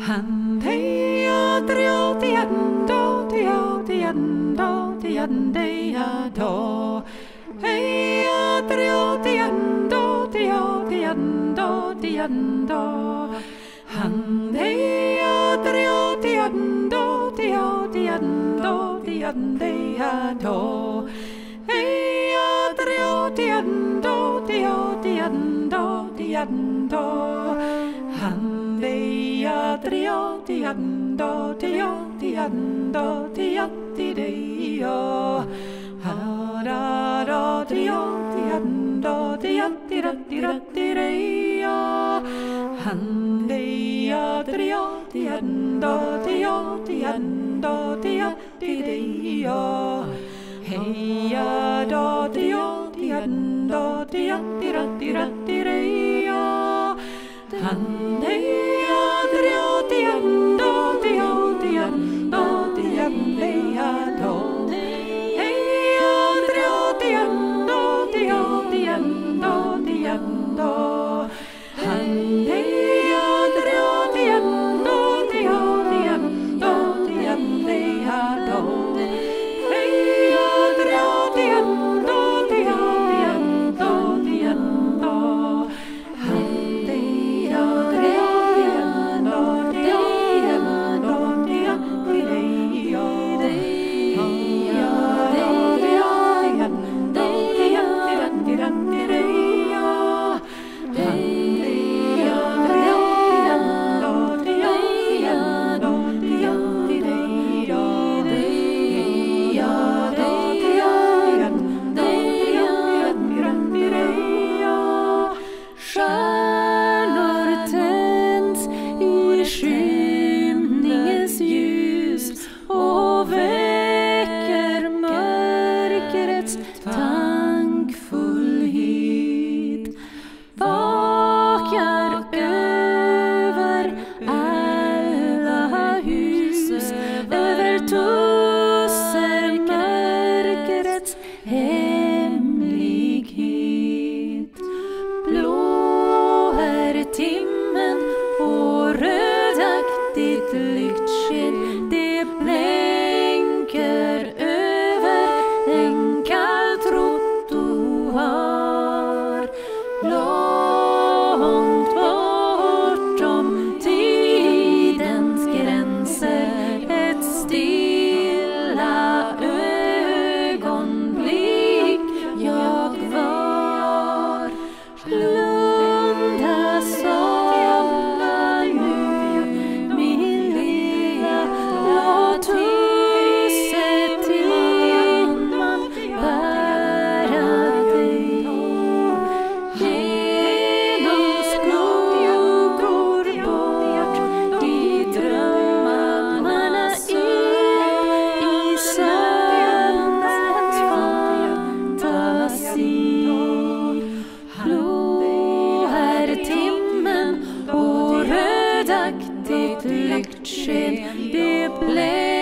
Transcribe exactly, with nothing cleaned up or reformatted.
Han heja dra till ändå till till ändå till ändå heja dra till ändå till till ändå till ändå han heja dra till ändå till till ändå till ändå heja dra till ändå till till ändå till ändå han heja dra till ändå till till ändå till till dig ha da da till ändå till till till till dig han heja dra till ändå till till ändå till till dig heja da till ändå till till till till dig han heja dra till ändå till till ändå till ändå heja dra till ändå till till ändå till ändå han heja dra till ändå till till ändå till ändå heja dra till ändå till till ändå till ändå han heja dra till ändå till ändå till till dig heja dra till ändå till till till dig han heja dra till ändå till ändå till till dig heja dra till ändå till till dig Stjärnor tänds i skymningens ljus och väcker mörkrets tankfullhet. Vakar över alla hus, över tusser mörkrets hemlighet. Blå är timmen och rödaktigt lyktsken, det blänker över en kall trottoar. Långt bortom tidens gränser, ett stilla ögonblick jag var. Blunda somna nu, min lilla, låt tussetimman bära dig genom skuggor bort i drömmarna in i sömnens fantasi. Blå är timmen och rödaktigt lyktsken, det blev